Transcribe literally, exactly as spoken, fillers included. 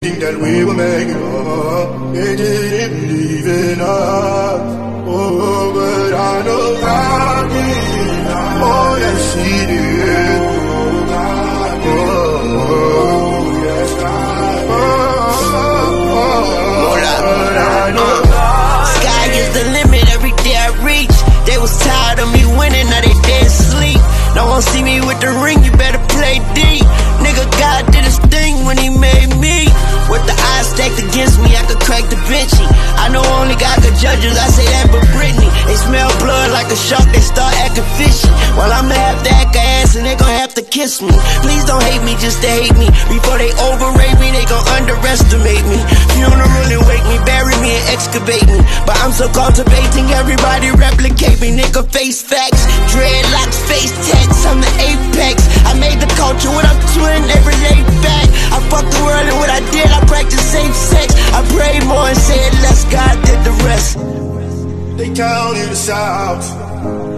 Think that we were making up, they didn't believe in us. Oh, but I know God did. Oh, yes, He did. Oh, God did. Oh, yes, God did. Oh, oh, but I know God did. Sky is the limit every day I reach. They was tired of me winning, now they dead sleep. No one see me with the ring, you better play D. Nigga, God did His thing when He made me. With the eyes stacked against me, I could crack Da Vinci. I know only God could judge us, I say that but Britney. They smell blood like a shark, they start acting fishy. While I'ma have to act a ass and they gon' have to kiss me. Please don't hate me just to hate me. Before they overrate me, they gon' underestimate me. Funeral and wake me, bury me and excavate me. But I'm so cultivating, everybody replicate me. Nigga face facts, dreadlocks, face tats, I'm the apex. I made the culture what I'm doing, they relate back. I fucked the world and what I did, I practice safe sex. I prayed more and said less, God did the rest. They counted us out.